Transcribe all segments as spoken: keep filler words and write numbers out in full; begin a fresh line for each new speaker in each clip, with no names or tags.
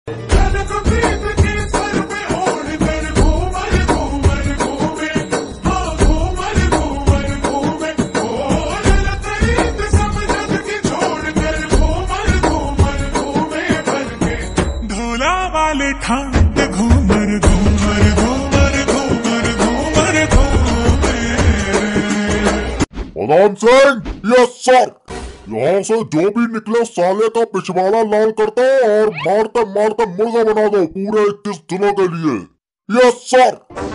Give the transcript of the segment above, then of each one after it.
धोला वाले ठाट घूमर घूमर घूमर घूमर घूमर घूमर।
Pradhan Singh, yes sir. यहाँ से जो भी निकले साले का पिछवाड़ा लाल कर दो और मारते मारते मुर्गा बना दो पूरे इक्कीस दिनों के लिए। Yes sir.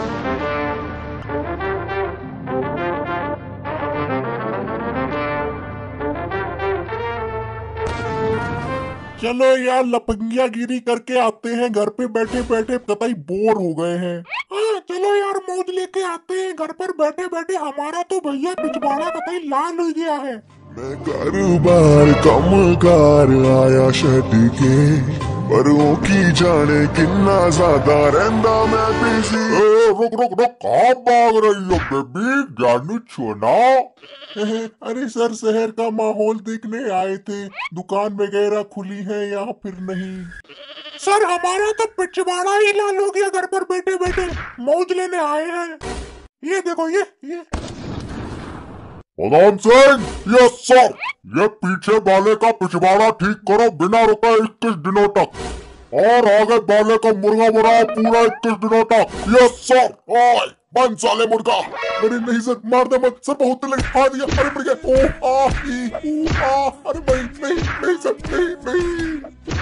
चलो यार लपंगिया गिरी करके आते हैं, घर पे बैठे बैठे कतई बोर हो गए हैं। हाँ चलो यार मौज लेके आते हैं, घर पर बैठे बैठे हमारा तो भैया पिछवाड़ा कतई लाल हो गया है।
मैं कारोबार कम कार आया शहटी के परों की जाने किन्ना ज्यादा रहंदा मैं बिजी। रुक रुक रुक, कहाँ भाग रही हो बेबी, जानू छोना।
अरे सर शहर का माहौल देखने आए थे, दुकान वगैरह खुली है या फिर नहीं। सर हमारा तो पिछवाड़ा ही लाल हो गया, घर पर बैठे बैठे मौज लेने आए हैं। ये देखो ये ये
प्रधान सिंह, यस सर। ये पीछे वाले का पिछवाड़ा ठीक करो बिना रुके इक्कीस दिनों तक, और आगे वाले का मुर्गा बनाओ पूरा इक्कीस दिनों तक। Yes sir. ओए बंद साले मुर्गा।
अरे नहीं सर, मार दे मत सर, बहुत लगे खा दिया। अरे मर गया। ओ आ ई ऊ आ। अरे भाई नहीं नहीं सर, नहीं नहीं।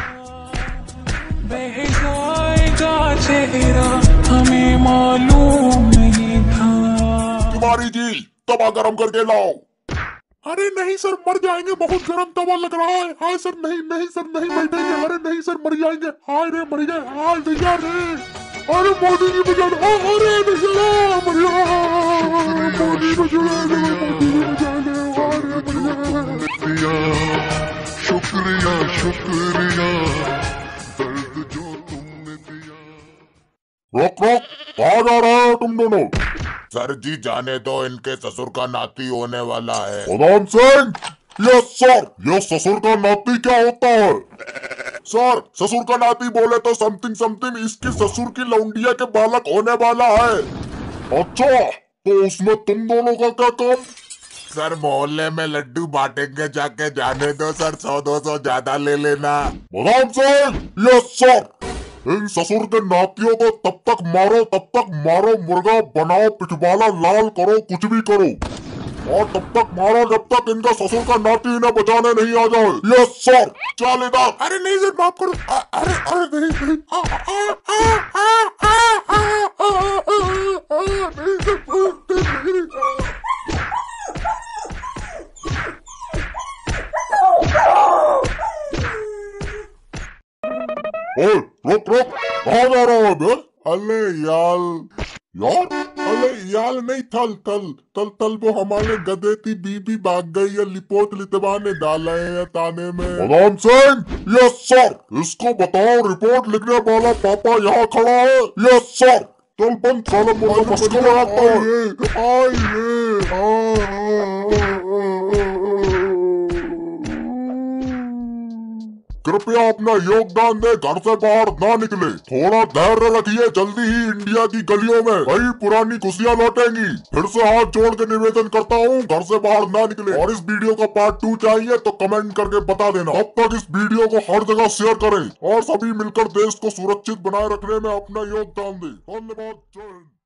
बह जाएगा चेहरा हमें मालूम नहीं था।
तुम्हारी जी तवा गरम करके लाओ।
अरे नहीं सर मर जाएंगे, बहुत गर्म तवा लग रहा है। हाय सर नहीं नहीं सर नहीं बैठेंगे। अरे नहीं सर मर जाएंगे। हाय रे मर गए, हाय भैया रे। अरे मोदी जी बचा लो। अरे भैया मर गया, मोदी बचा लो, मोदी जी बचा लो। अरे
शुक्रिया शुक्रिया शुक्रिया दर्द जो तुमने दिया। रोक रोक, कहाँ जा रहे हो तुम दोनों?
सर जी जाने दो, इनके ससुर का नाती होने वाला है।
Pradhan Singh, yes sir. ये ससुर का नाती क्या होता है? सर ससुर का नाती बोले तो समथिंग समथिंग इसकी ससुर की लौंडिया के बालक होने वाला है। अच्छा तो उसमें तुम दोनों का क्या काम?
सर मोहल्ले में लड्डू बांटेंगे जाके, जाने दो सर, सौ दो सौ ज्यादा ले लेना।
Pradhan Singh, yes sir. इन ससुर के नातियों को तब तक मारो तब तक मारो, मुर्गा बनाओ, पिछवाड़ा लाल करो, कुछ भी करो, और तब तक मारो जब तक इनका ससुर का नाती इन्हें बचाने नहीं आ जाए। Yes sir. चल इधर।
अरे नहीं सर माफ करो। अरे अरे नहीं नहीं। आ, आ, आ, आ, आ, आ, आ, आ, आ, नहीं सर।
ओए रुक रुक, कहाँ जा रहा है बे?
अले याल
यार
अले याल नहीं, थल थल तल तल वो हमारे गधे थी, बीबी भाग गई है, लिपोत लितवा ने डाला है ताने में।
Pradhan Singh, yes sir. इसको बताओ रिपोर्ट लिखने वाला पापा यहाँ खड़ा है। Yes sir. चल बंद साले मुर्गा मस्का लगाता है। कृपया अपना योगदान दे, घर से बाहर ना निकले, थोड़ा धैर्य रखिए, जल्दी ही इंडिया की गलियों में वही पुरानी खुशियाँ लौटेंगी। फिर से हाथ जोड़ के निवेदन करता हूँ, घर से बाहर ना निकले। और इस वीडियो का पार्ट टू चाहिए तो कमेंट करके बता देना। तब तक इस वीडियो को हर जगह शेयर करें और सभी मिलकर देश को सुरक्षित बनाए रखने में अपना योगदान दें। धन्यवाद। जय हिंद।